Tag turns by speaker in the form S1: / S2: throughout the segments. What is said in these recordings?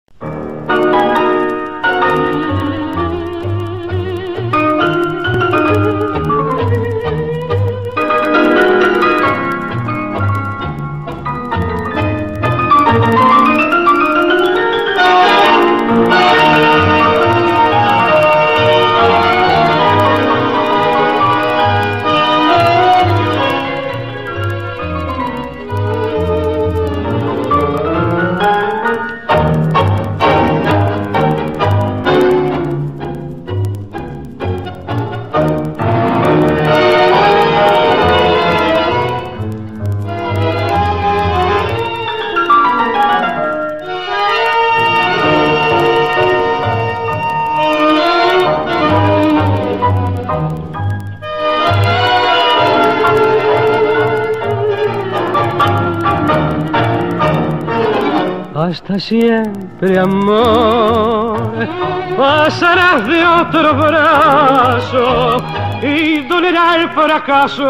S1: Hasta siempre, amor, pasarás de otro brazo y dolerá el fracaso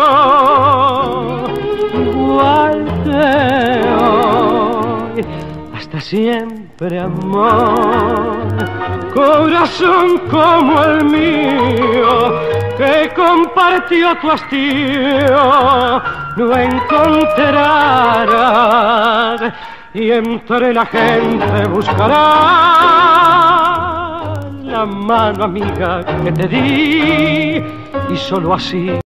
S1: igual que hoy. Hasta siempre, amor, corazón como el mío, que compartió tu hastío, no encontrarás. Y entre la gente buscarás la mano amiga que te di, y solo así